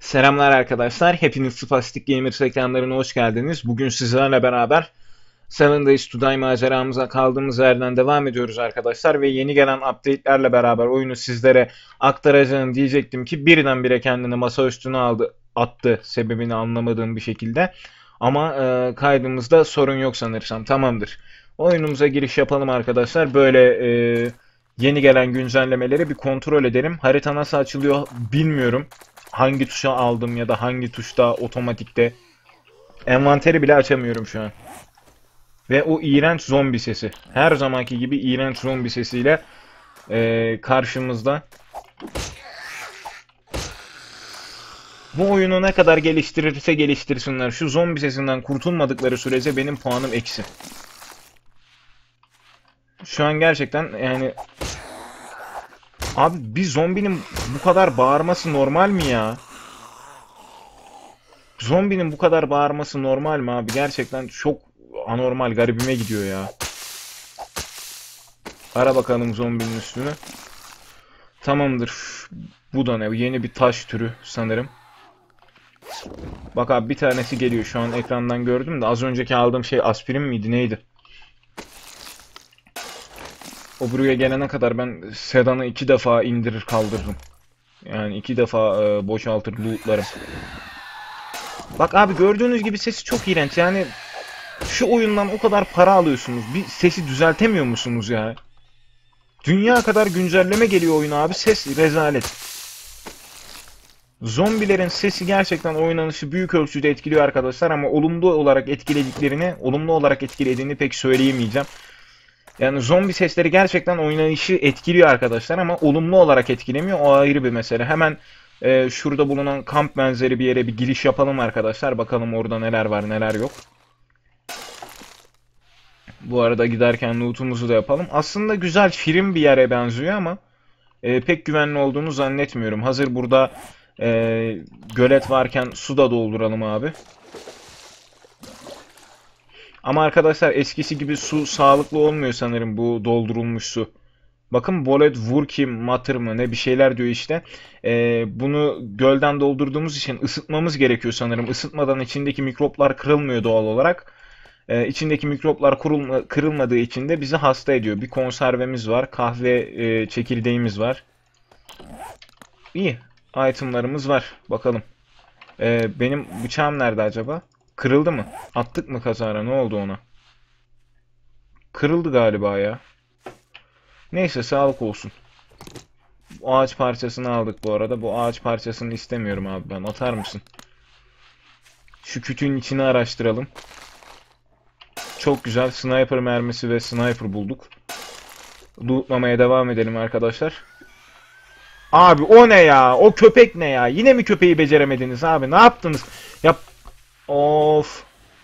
Selamlar arkadaşlar. Hepiniz Spastik Gamers ekranlarına hoş geldiniz. Bugün sizlerle beraber Seven Days to Die maceramıza kaldığımız yerden devam ediyoruz arkadaşlar. Ve yeni gelen update'lerle beraber oyunu sizlere aktaracağım diyecektim ki birdenbire kendini masa üstüne attı sebebini anlamadığım bir şekilde. Ama kaydımızda sorun yok sanırsam. Tamamdır. Oyunumuza giriş yapalım arkadaşlar. Böyle yeni gelen güncellemeleri bir kontrol edelim. Harita nasıl açılıyor bilmiyorum. Hangi tuşa aldım ya da hangi tuşta otomatikte. Envanteri bile açamıyorum şu an. Ve o iğrenç zombi sesi. Her zamanki gibi iğrenç zombi sesiyle karşımızda. Bu oyunu ne kadar geliştirirse geliştirsinler. Şu zombi sesinden kurtulmadıkları sürece benim puanım eksi. Şu an gerçekten yani... Abi bir zombinin bu kadar bağırması normal mi ya? Zombinin bu kadar bağırması normal mi abi? Gerçekten çok anormal, garibime gidiyor ya. Ara bakalım zombinin üstünü. Tamamdır. Bu da ne? Yeni bir taş türü sanırım. Bak abi bir tanesi geliyor. Şu an ekrandan gördüm de az önceki aldığım şey aspirin miydi neydi? O buraya gelene kadar ben sedanı 2 defa indirir kaldırırım. Yani 2 defa boşaltır lootlarım. Bak abi gördüğünüz gibi sesi çok iğrenç. Yani şu oyundan o kadar para alıyorsunuz. Bir sesi düzeltemiyor musunuz ya? Dünya kadar güncelleme geliyor oyuna abi. Ses rezalet. Zombilerin sesi gerçekten oynanışı büyük ölçüde etkiliyor arkadaşlar ama olumlu olarak etkilediğini pek söyleyemeyeceğim. Yani zombi sesleri gerçekten oynanışı etkiliyor arkadaşlar ama olumlu olarak etkilemiyor. O ayrı bir mesele. Hemen şurada bulunan kamp benzeri bir yere bir giriş yapalım arkadaşlar. Bakalım orada neler var neler yok. Bu arada giderken loot'umuzu da yapalım. Aslında güzel, şirin bir yere benziyor ama pek güvenli olduğunu zannetmiyorum. Hazır burada gölet varken su da dolduralım abi. Ama arkadaşlar eskisi gibi su sağlıklı olmuyor sanırım bu doldurulmuş su. Bakın Bolet Vurki Matır mı ne bir şeyler diyor işte. Bunu gölden doldurduğumuz için ısıtmamız gerekiyor sanırım. Isıtmadan içindeki mikroplar kırılmıyor doğal olarak. İçindeki mikroplar kırılmadığı için de bizi hasta ediyor. Bir konservemiz var. Kahve çekirdeğimiz var. İyi. Itemlarımız var. Bakalım. Benim bıçağım nerede acaba? Kırıldı mı? Attık mı kazara? Ne oldu ona? Kırıldı galiba ya. Neyse sağlık olsun. Bu ağaç parçasını aldık bu arada. Bu ağaç parçasını istemiyorum abi ben. Atar mısın? Şu kütüğün içini araştıralım. Çok güzel. Sniper mermisi ve sniper bulduk. Lootlamaya devam edelim arkadaşlar. Abi o ne ya? O köpek ne ya? Yine mi köpeği beceremediniz abi? Ne yaptınız? Yap. Of.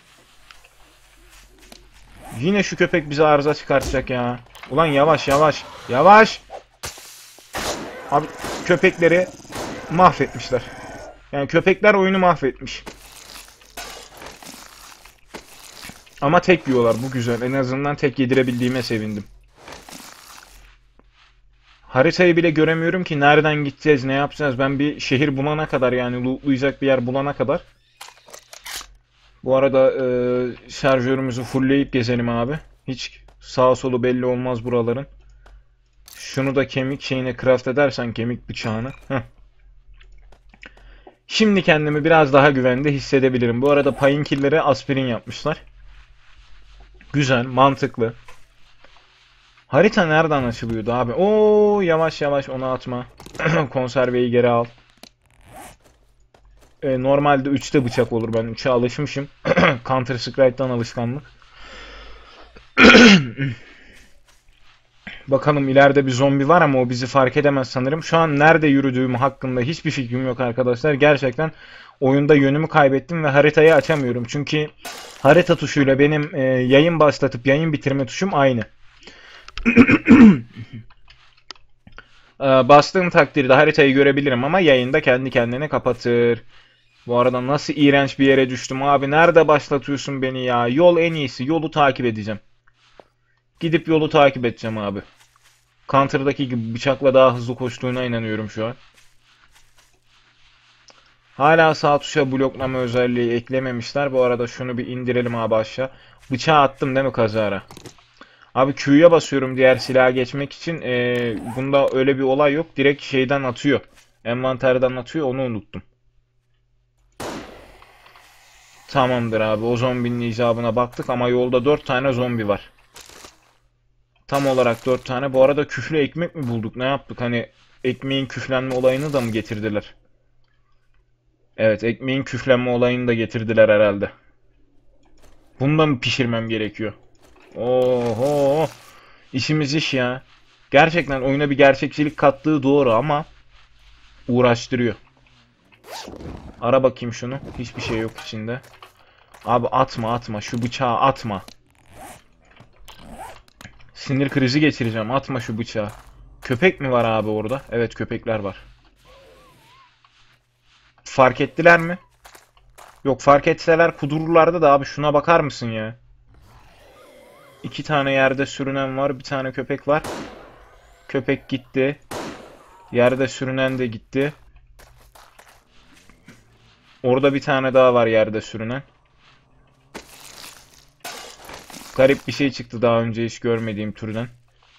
Yine şu köpek bize arıza çıkartacak ya. Ulan yavaş yavaş. Yavaş. Abi köpekleri mahvetmişler. Yani köpekler oyunu mahvetmiş. Ama tek yiyorlar. Bu güzel. En azından tek yedirebildiğime sevindim. Haritayı bile göremiyorum ki nereden gideceğiz, ne yapacağız. Ben bir şehir bulana kadar yani lootlayacak bir yer bulana kadar. Bu arada şarjörümüzü fullleyip gezelim abi. Hiç sağa solu belli olmaz buraların. Şunu da kemik şeyine craft edersen kemik bıçağını. Heh. Şimdi kendimi biraz daha güvende hissedebilirim. Bu arada painkiller'e aspirin yapmışlar. Güzel, mantıklı. Harita nereden açılıyordu abi? Oo yavaş yavaş onu atma. Konserveyi geri al. Normalde 3'te bıçak olur. Ben 3'e alışmışım. Counter Strike'dan alışkanlık. Bakalım ileride bir zombi var ama o bizi fark edemez sanırım. Şu an nerede yürüdüğüm hakkında hiçbir fikrim yok arkadaşlar. Gerçekten oyunda yönümü kaybettim ve haritayı açamıyorum. Çünkü harita tuşuyla benim yayın başlatıp yayın bitirme tuşum aynı. Bastığım takdirde haritayı görebilirim ama yayında kendi kendine kapatır. Bu arada nasıl iğrenç bir yere düştüm abi. Nerede başlatıyorsun beni ya? Yol en iyisi. Yolu takip edeceğim. Gidip yolu takip edeceğim abi. Counter'daki gibi bıçakla daha hızlı koştuğuna inanıyorum şu an. Hala sağ tuşa bloklama özelliği eklememişler. Bu arada şunu bir indirelim abi aşağı. Bıçağı attım değil mi kazara? Abi Q'ya basıyorum diğer silaha geçmek için. Bunda öyle bir olay yok. Direkt şeyden atıyor. Envanterden atıyor. Onu unuttum. Tamamdır abi. O zombinin icabına baktık ama yolda 4 tane zombi var. Tam olarak 4 tane. Bu arada küflü ekmek mi bulduk? Ne yaptık? Hani ekmeğin küflenme olayını da mı getirdiler? Evet, ekmeğin küflenme olayını da getirdiler herhalde. Bunu da mı pişirmem gerekiyor? Oho! İşimiz iş ya. Gerçekten oyuna bir gerçekçilik kattığı doğru ama uğraştırıyor. Ara bakayım şunu. Hiçbir şey yok içinde. Abi atma atma. Şu bıçağı atma. Sinir krizi geçireceğim. Atma şu bıçağı. Köpek mi var abi orada? Evet, köpekler var. Fark ettiler mi? Yok, fark etseler kudururlardı da abi şuna bakar mısın ya? İki tane yerde sürünen var. Bir tane köpek var. Köpek gitti. Yerde sürünen de gitti. Orada bir tane daha var yerde sürünen. Garip bir şey çıktı daha önce hiç görmediğim türden.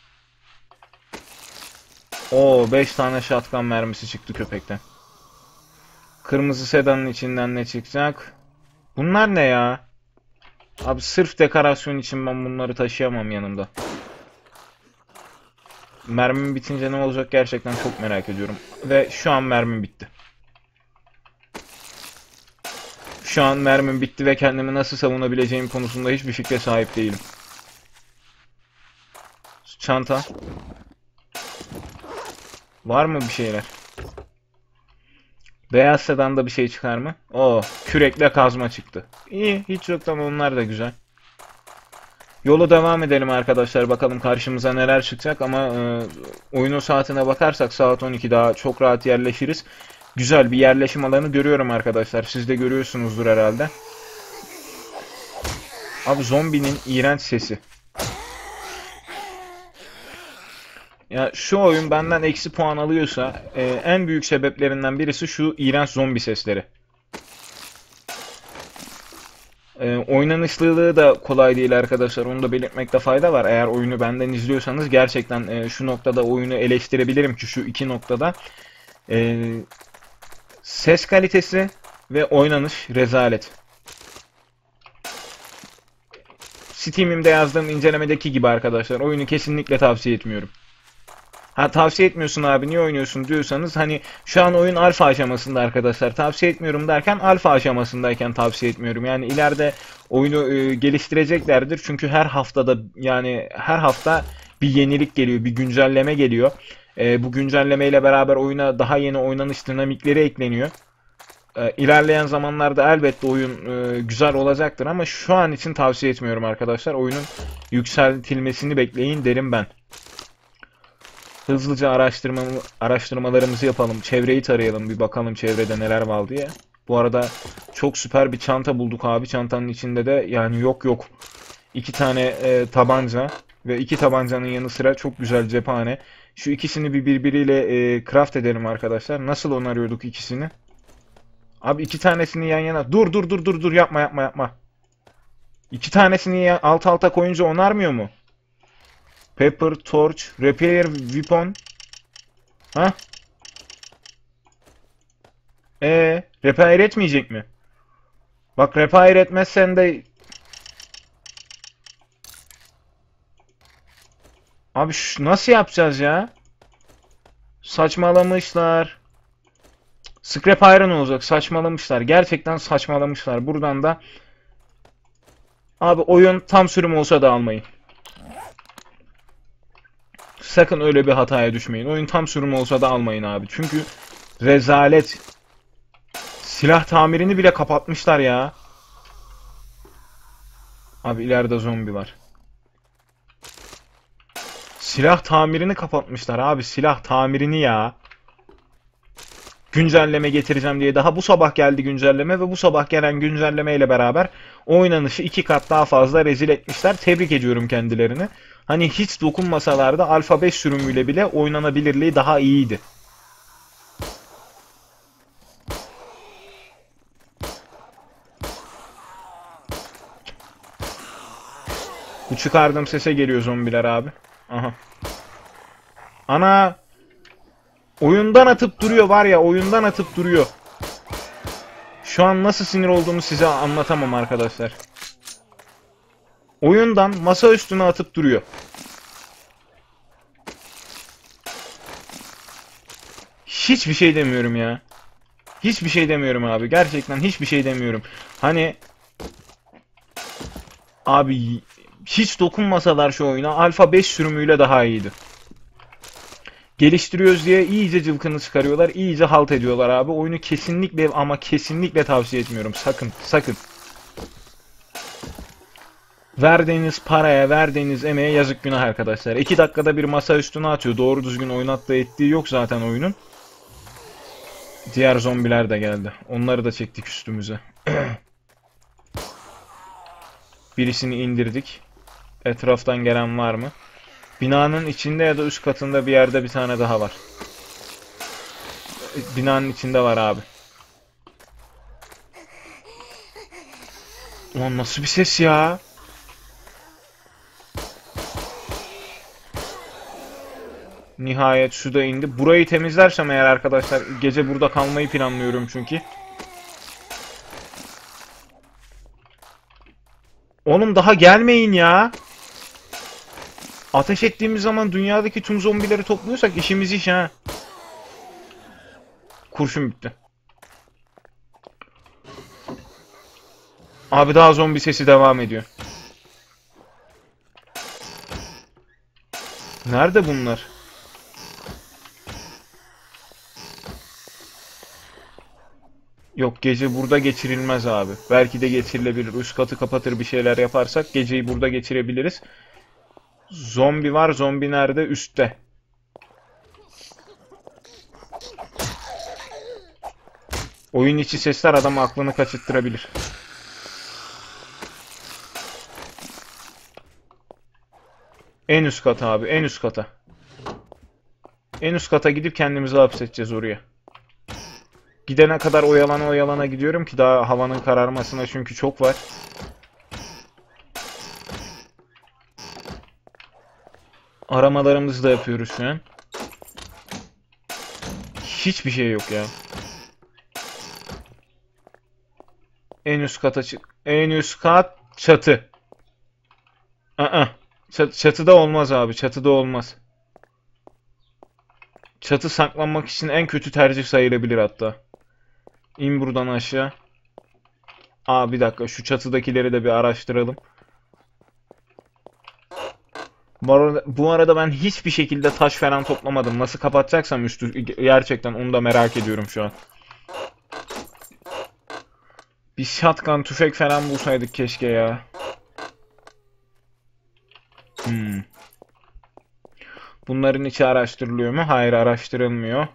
Oo, 5 tane shotgun mermisi çıktı köpekten. Kırmızı sedanın içinden ne çıkacak? Bunlar ne ya? Abi sırf dekorasyon için ben bunları taşıyamam yanımda. Mermim bitince ne olacak gerçekten çok merak ediyorum. Ve şu an mermim bitti. Şu an mermim bitti ve kendimi nasıl savunabileceğim konusunda hiçbir fikre sahip değilim. Çanta. Var mı bir şeyler? Beyaz sedanda bir şey çıkar mı? Oo, kürekle kazma çıktı. İyi, hiç yoktan onlar da güzel. Yolu devam edelim arkadaşlar. Bakalım karşımıza neler çıkacak ama oyunun saatine bakarsak saat 12 daha çok rahat yerleşiriz. Güzel bir yerleşim alanı görüyorum arkadaşlar. Siz de görüyorsunuzdur herhalde. Abi zombinin iğrenç sesi. Ya şu oyun benden eksi puan alıyorsa en büyük sebeplerinden birisi şu iğrenç zombi sesleri. Oynanışlılığı da kolay değil arkadaşlar. Onu da belirtmekte fayda var. Eğer oyunu benden izliyorsanız gerçekten şu noktada oyunu eleştirebilirim ki şu iki noktada. E, Ses kalitesi ve oynanış rezalet. Steam'imde yazdığım incelemedeki gibi arkadaşlar. Oyunu kesinlikle tavsiye etmiyorum. Ha, tavsiye etmiyorsun abi niye oynuyorsun diyorsanız hani şu an oyun alfa aşamasında arkadaşlar. Tavsiye etmiyorum derken alfa aşamasındayken tavsiye etmiyorum. Yani ileride oyunu geliştireceklerdir. Çünkü her haftada yani her hafta bir yenilik geliyor, bir güncelleme geliyor. Bu güncellemeyle beraber oyuna daha yeni oynanış dinamikleri ekleniyor. İlerleyen zamanlarda elbette oyun güzel olacaktır ama şu an için tavsiye etmiyorum arkadaşlar. Oyunun yükseltilmesini bekleyin derim ben. Hızlıca araştırmalarımızı yapalım. Çevreyi tarayalım. Bir bakalım çevrede neler var diye. Bu arada çok süper bir çanta bulduk abi. Çantanın içinde de yani yok. İki tane tabanca ve iki tabancanın yanı sıra çok güzel cephane. Şu ikisini birbiriyle craft edelim arkadaşlar. Nasıl onarıyorduk ikisini? Abi iki tanesini yan yana. Dur yapma. İki tanesini alt alta koyunca onarmıyor mu? Pepper, torch, repair, weapon. Ha? Repair etmeyecek mi? Bak repair etmezsen de abi nasıl yapacağız ya? Saçmalamışlar. Scrap iron olacak. Saçmalamışlar. Gerçekten saçmalamışlar. Buradan da abi oyun tam sürüm olsa da almayın. Sakın öyle bir hataya düşmeyin. Oyun tam sürüm olsa da almayın abi. Çünkü rezalet. Silah tamirini bile kapatmışlar ya. Abi ileride zombi var. Silah tamirini kapatmışlar abi. Silah tamirini ya. Güncelleme getireceğim diye daha bu sabah geldi güncelleme ve bu sabah gelen güncelleme ile beraber oynanışı iki kat daha fazla rezil etmişler. Tebrik ediyorum kendilerini. Hani hiç dokunmasalar da Alpha 5 sürümüyle bile oynanabilirliği daha iyiydi. Bu çıkardığım sese geliyor zombiler abi. Aha. Ana! Oyundan atıp duruyor var ya, oyundan atıp duruyor. Şu an nasıl sinir olduğumu size anlatamam arkadaşlar. Oyundan masa üstüne atıp duruyor. Hiçbir şey demiyorum ya. Hiçbir şey demiyorum abi. Gerçekten hiçbir şey demiyorum. Hani abi hiç dokunmasalar şu oyuna Alpha 5 sürümüyle daha iyiydi. Geliştiriyoruz diye iyice cılkını çıkarıyorlar. İyice halt ediyorlar abi. Oyunu kesinlikle ama kesinlikle tavsiye etmiyorum. Sakın, sakın. Verdiğiniz paraya, verdiğiniz emeğe yazık günah arkadaşlar. 2 dakikada bir masa üstüne atıyor. Doğru düzgün oynattığı ettiği yok zaten oyunun. Diğer zombiler de geldi. Onları da çektik üstümüze. Birisini indirdik. Etraftan gelen var mı? Binanın içinde ya da üst katında bir yerde bir tane daha var. Binanın içinde var abi. Ulan nasıl bir ses ya? Nihayet su da indi. Burayı temizlersem eğer arkadaşlar, gece burada kalmayı planlıyorum çünkü. Oğlum daha gelmeyin ya. Ateş ettiğimiz zaman dünyadaki tüm zombileri topluyorsak işimiz iş ha. Kurşun bitti. Abi daha zombi sesi devam ediyor. Nerede bunlar? Yok, gece burada geçirilmez abi. Belki de geçirilebilir. Üst katı kapatır bir şeyler yaparsak geceyi burada geçirebiliriz. Zombi var. Zombi nerede? Üstte. Oyun içi sesler adamın aklını kaçırttırabilir. En üst kata abi. En üst kata. En üst kata gidip kendimizi hapsedeceğiz oraya. Gidene kadar oyalana oyalana gidiyorum ki daha havanın kararmasına, çünkü çok var. Aramalarımızı da yapıyoruz şu an. Hiçbir şey yok ya. En üst kata çık. En üst kat çatı. Çatıda olmaz abi. Çatıda olmaz. Çatı saklanmak için en kötü tercih sayılabilir hatta. İn buradan aşağı. Aa, bir dakika, şu çatıdakileri de bir araştıralım. Bu arada ben hiçbir şekilde taş falan toplamadım. Nasıl kapatacaksam üstü, gerçekten onu da merak ediyorum şu an. Bir shotgun, tüfek falan bulsaydık keşke ya. Bunların içi araştırılıyor mu? Hayır, araştırılmıyor.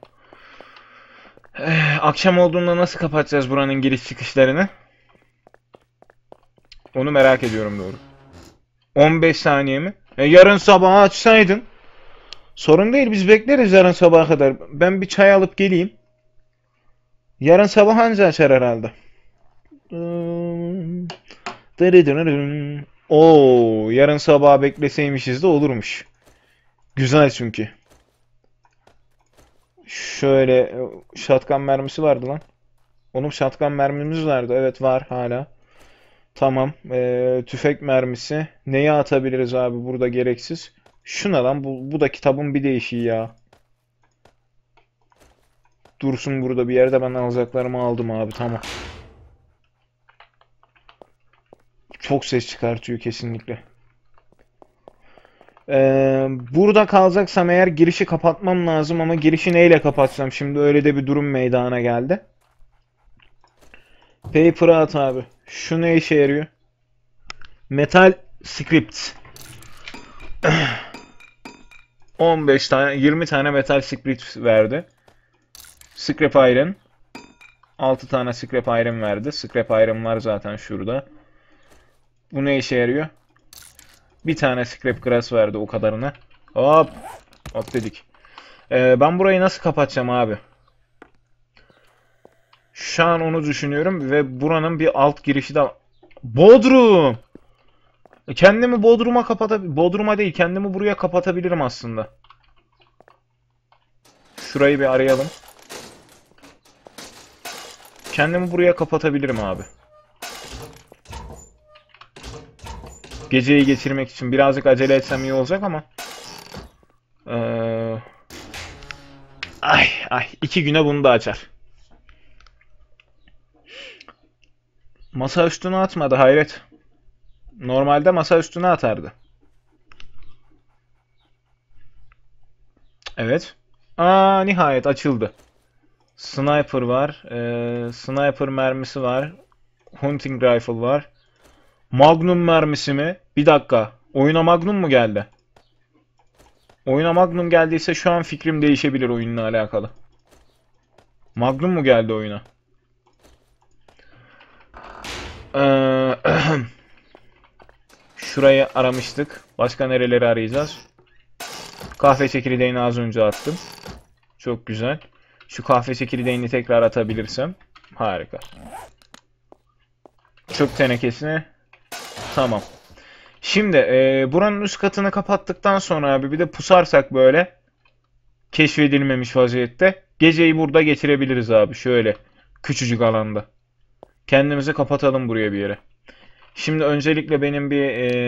Akşam olduğunda nasıl kapatacağız buranın giriş çıkışlarını? Onu merak ediyorum doğru. 15 saniye mi? Yarın sabah açsaydın. Sorun değil, biz bekleriz yarın sabaha kadar. Ben bir çay alıp geleyim. Yarın sabah anca açar herhalde. Oo, yarın sabah bekleseymişiz de olurmuş. Güzel çünkü. Şöyle shotgun mermisi vardı lan. Onun shotgun mermimiz vardı. Evet, var hala. Tamam. Tüfek mermisi. Neyi atabiliriz abi burada gereksiz? Şuna lan. Bu da kitabın bir değişiği ya. Dursun burada bir yerde, ben alacaklarımı aldım abi. Tamam. Çok ses çıkartıyor kesinlikle. Burada kalacaksam eğer girişi kapatmam lazım, ama girişi neyle kapatsam şimdi, öyle de bir durum meydana geldi. Paper'ı at abi. Şu ne işe yarıyor? Metal script. 15 tane, 20 tane metal script verdi. Scrap iron. 6 tane scrap iron verdi. Scrap iron var zaten şurada. Bu ne işe yarıyor? Bir tane scrap grass verdi o kadarına. Hop. Hop dedik. Ben burayı nasıl kapatacağım abi? Şu an onu düşünüyorum ve buranın bir alt girişi de... Bodrum! Kendimi Bodrum'a Bodrum'a değil, kendimi buraya kapatabilirim aslında. Şurayı bir arayalım. Kendimi buraya kapatabilirim abi. Geceyi geçirmek için birazcık acele etsem iyi olacak ama. Ay ay 2 güne bunu da açar. Masa üstüne atmadı, hayret. Normalde masa üstüne atardı. Evet. Aa, nihayet açıldı. Sniper var. Sniper mermisi var. Hunting rifle var. Magnum mermisi mi? Bir dakika. Oyuna Magnum mu geldi? Oyuna Magnum geldiyse şu an fikrim değişebilir oyunla alakalı. Magnum mu geldi oyuna? Ee, Şurayı aramıştık. Başka nereleri arayacağız? Kahve çekirdeğini az önce attım. Çok güzel. Şu kahve çekirdeğini tekrar atabilirsem. Harika. Çöp tenekesini. Tamam. Şimdi buranın üst katını kapattıktan sonra abi bir de pusarsak böyle keşfedilmemiş vaziyette geceyi burada geçirebiliriz abi. Şöyle küçücük alanda. Kendimizi kapatalım buraya bir yere. Şimdi öncelikle benim bir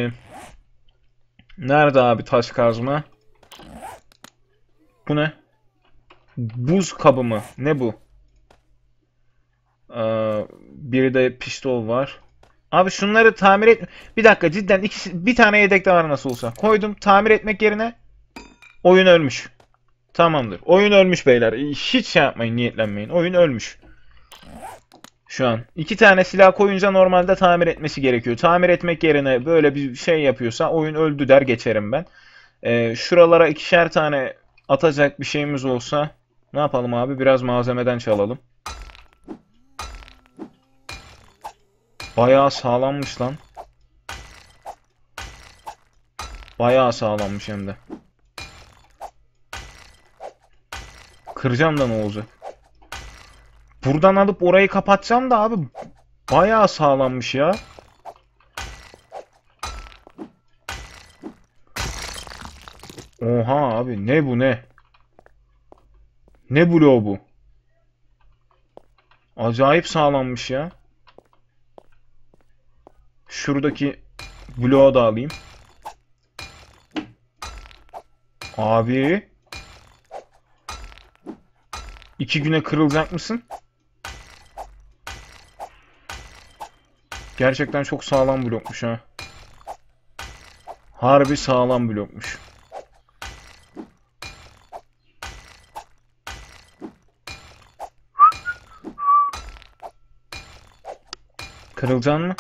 nerede abi taş kazma? Bu ne? Buz kabı mı? Ne bu? Bir de pistol var. Abi şunları tamir et. Bir dakika cidden bir tane yedek de var nasıl olsa. Koydum tamir etmek yerine oyun ölmüş. Tamamdır. Oyun ölmüş beyler. Hiç şey yapmayın, niyetlenmeyin. Oyun ölmüş. Şu an. 2 tane silah koyunca normalde tamir etmesi gerekiyor. Tamir etmek yerine böyle bir şey yapıyorsa oyun öldü der geçerim ben. Şuralara 2'şer tane atacak bir şeyimiz olsa ne yapalım abi? Biraz malzemeden çalalım. Bayağı sağlammış lan. Bayağı sağlammış hem de. Kıracağım da ne olacak? Buradan alıp orayı kapatacağım da abi bayağı sağlammış ya. Oha abi ne bu ne? Ne bloğu bu? Acayip sağlammış ya. Şuradaki bloğu da alayım. Abi. 2 güne kırılacak mısın? Gerçekten çok sağlam blokmuş ha. Harbi sağlam blokmuş. Kırılcan mı?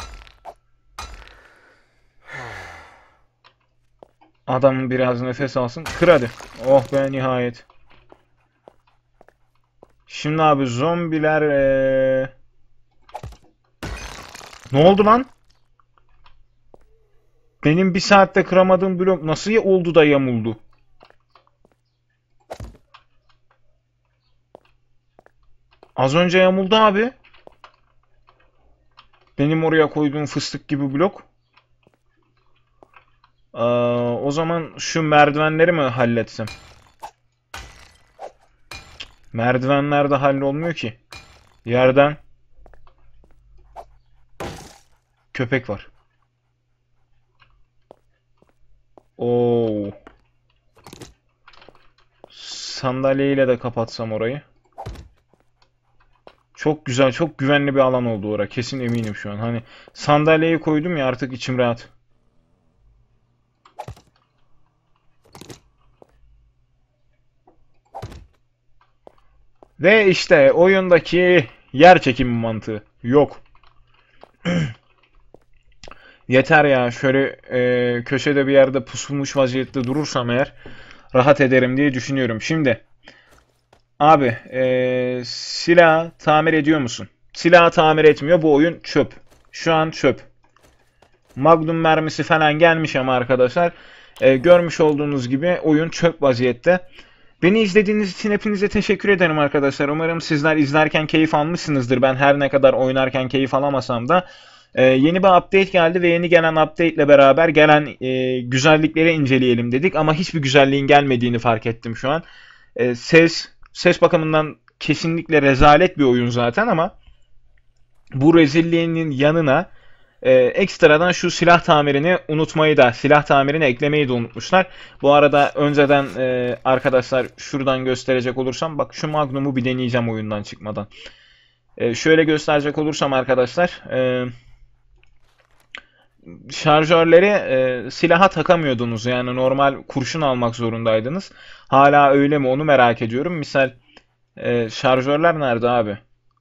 Adam biraz nefes alsın. Kır hadi. Oh be nihayet. Şimdi abi zombiler ne oldu lan? Benim bir saatte kıramadığım blok nasıl oldu da yamuldu? Az önce yamuldu abi. Benim oraya koyduğum fıstık gibi blok. O zaman şu merdivenleri mi halletsem? Merdivenler de hallolmuyor ki. Yerden köpek var. Oo. Sandalyeyle de kapatsam orayı. Çok güzel, çok güvenli bir alan oldu oraya. Kesin eminim şu an. Hani sandalyeyi koydum ya artık içim rahat. Ve işte oyundaki yer çekimi mantığı. Yok. Yeter ya. Şöyle köşede bir yerde pusulmuş vaziyette durursam eğer rahat ederim diye düşünüyorum. Şimdi abi silah tamir ediyor musun? Silah tamir etmiyor. Bu oyun çöp. Şu an çöp. Magnum mermisi falan gelmiş ama arkadaşlar görmüş olduğunuz gibi oyun çöp vaziyette. Beni izlediğiniz için hepinize teşekkür ederim arkadaşlar. Umarım sizler izlerken keyif almışsınızdır. Ben her ne kadar oynarken keyif alamasam da Yeni bir update geldi ve yeni gelen update ile beraber gelen güzellikleri inceleyelim dedik ama hiçbir güzelliğin gelmediğini fark ettim şu an. Ses bakımından kesinlikle rezalet bir oyun zaten ama bu rezilliğinin yanına ekstradan şu silah tamirini unutmayı da, silah tamirini eklemeyi de unutmuşlar. Bu arada önceden arkadaşlar şuradan gösterecek olursam, bak şu Magnum'u bir deneyeceğim oyundan çıkmadan. Şöyle gösterecek olursam arkadaşlar, şarjörleri silaha takamıyordunuz. Yani normal kurşun almak zorundaydınız. Hala öyle mi onu merak ediyorum. Misal şarjörler nerede abi?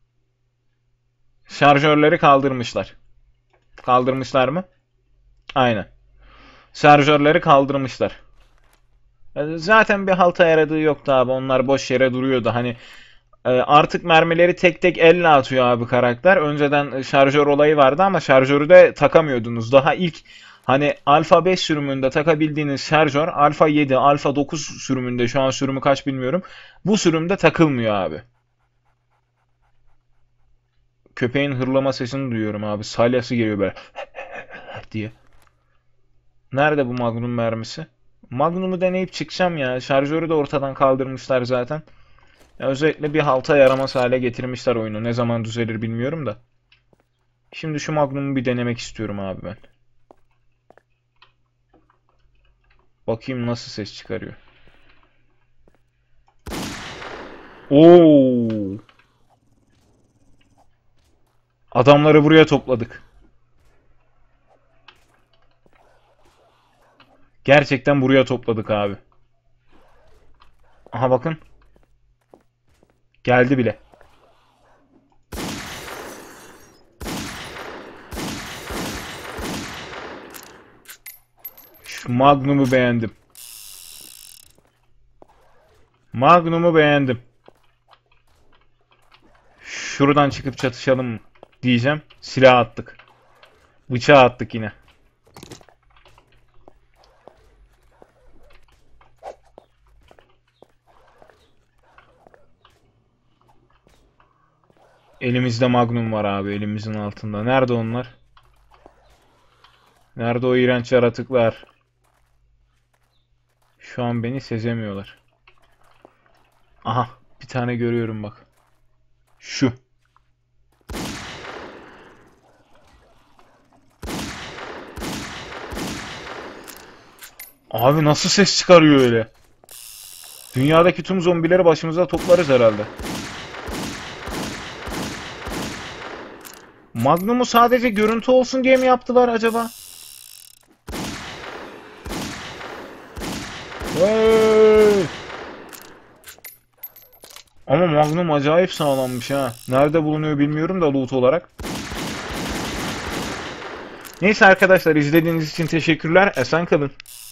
Şarjörleri kaldırmışlar. Kaldırmışlar mı? Aynen. Şarjörleri kaldırmışlar. Zaten bir halta yaradığı yoktu abi. Onlar boş yere duruyordu. Hani artık mermileri tek tek elle atıyor abi karakter. Önceden şarjör olayı vardı ama şarjörü de takamıyordunuz. Daha ilk hani Alpha 5 sürümünde takabildiğiniz şarjör Alpha 7, Alpha 9 sürümünde, şu an sürümü kaç bilmiyorum. Bu sürümde takılmıyor abi. Köpeğin hırlama sesini duyuyorum abi. Salyası geliyor böyle diye. Nerede bu Magnum mermisi? Magnum'u deneyip çıkacağım ya. Şarjörü de ortadan kaldırmışlar zaten. Ya özellikle bir halta yaramaz hale getirmişler oyunu. Ne zaman düzelir bilmiyorum da. Şimdi şu Magnum'u bir denemek istiyorum abi ben. Bakayım nasıl ses çıkarıyor. Oo! Adamları buraya topladık. Gerçekten buraya topladık abi. Aha bakın. Geldi bile. Şu Magnum'u beğendim. Magnum'u beğendim. Şuradan çıkıp çatışalım diyeceğim. Silah attık. Bıçağı attık yine. Elimizde Magnum var abi, elimizin altında. Nerede onlar? Nerede o iğrenç yaratıklar? Şu an beni sezemiyorlar. Aha, bir tane görüyorum bak. Şu. Abi nasıl ses çıkarıyor öyle? Dünyadaki tüm zombileri başımıza toplarız herhalde. Magnum'u sadece görüntü olsun diye mi yaptılar acaba? Hey! Ama Magnum acayip sağlammış ha. Nerede bulunuyor bilmiyorum da loot olarak. Neyse arkadaşlar, izlediğiniz için teşekkürler. Esen kalın.